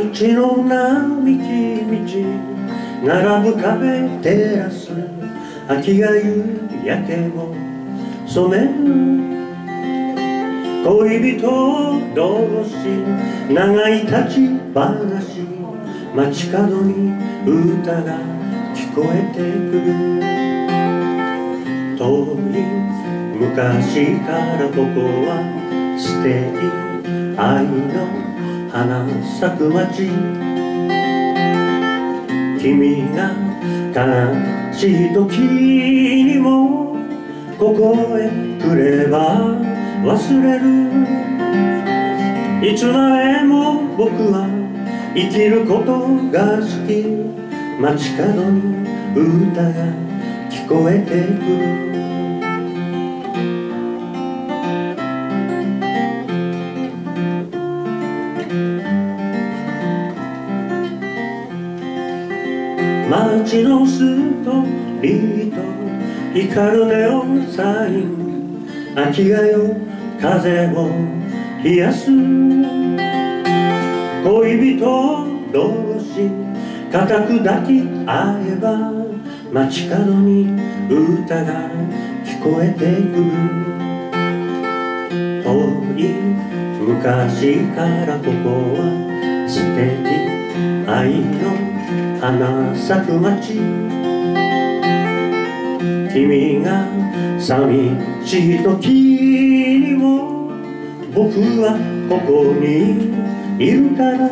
街の並木道並ぶ壁照らす秋が夕焼けを染める恋人同士長い立ち話街角に歌が聞こえてくる遠い昔からここは素敵愛の花咲く街君が悲しい時にもここへ来れば忘れるいつまでも僕は生きることが好き街角に歌が聞こえてくる街のストリート光るネオンサイン秋が夜風を冷やす恋人同士固く抱き合えば街角に歌が聞こえてくる遠い昔からここは素敵愛の花咲く街君が寂しい時にも僕はここにいるから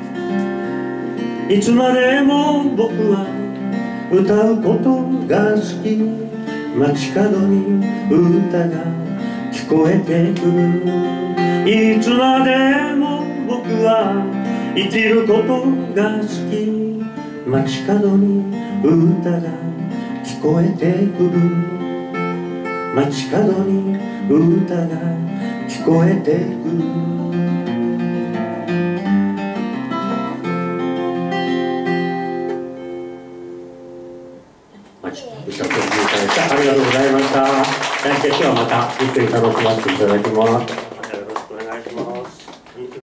いつまでも僕は歌うことが好き街角に歌が聞こえてくるいつまでも僕は生きることが好き街角に歌が聞こえてくる街角に歌が聞こえてくる歌っていただいてありがとうございました。今日はまたゆっくり楽しませていただきます。